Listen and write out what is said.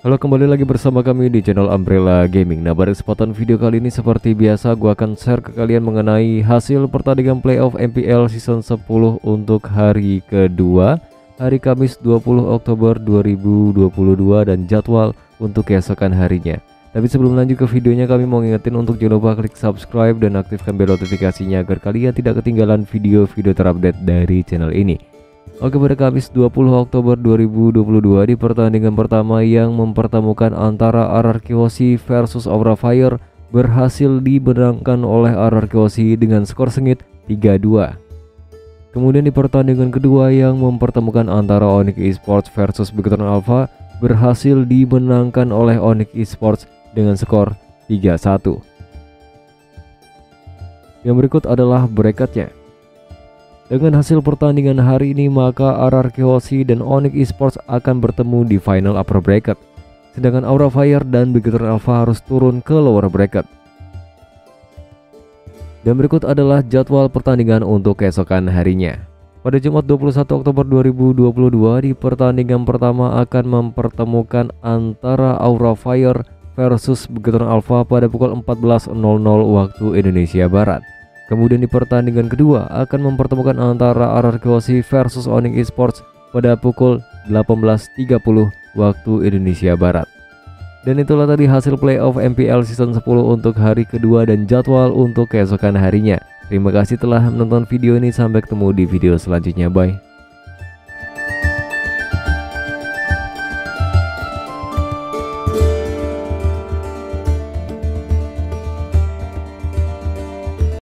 Halo, kembali lagi bersama kami di channel Umbrella Gaming. Nah, pada kesempatan video kali ini seperti biasa gua akan share ke kalian mengenai hasil pertandingan playoff MPL season 10 untuk hari kedua, hari Kamis 20 Oktober 2022 dan jadwal untuk keesokan harinya. Tapi sebelum lanjut ke videonya, kami mau ngingetin untuk jangan lupa klik subscribe dan aktifkan bel notifikasinya agar kalian tidak ketinggalan video-video terupdate dari channel ini. Oke, pada Kamis 20 Oktober 2022 di pertandingan pertama yang mempertemukan antara RRQ Hoshi versus Aura Fire berhasil dimenangkan oleh RRQ Hoshi dengan skor sengit 3-2. Kemudian di pertandingan kedua yang mempertemukan antara Onyx Esports versus Beacon Alpha berhasil dimenangkan oleh Onyx Esports dengan skor 3-1. Yang berikut adalah bracketnya. Dengan hasil pertandingan hari ini, maka RRQ Hoshi dan Onyx Esports akan bertemu di final upper bracket, sedangkan Aura Fire dan Beacon Alpha harus turun ke lower bracket. Dan berikut adalah jadwal pertandingan untuk keesokan harinya. Pada Jumat 21 Oktober 2022 di pertandingan pertama akan mempertemukan antara Aura Fire versus Beacon Alpha pada pukul 14.00 waktu Indonesia Barat. Kemudian di pertandingan kedua akan mempertemukan antara RRQ Hoshi versus Onyx Esports pada pukul 18.30 waktu Indonesia Barat. Dan itulah tadi hasil playoff MPL season 10 untuk hari kedua dan jadwal untuk keesokan harinya. Terima kasih telah menonton video ini, sampai ketemu di video selanjutnya, bye.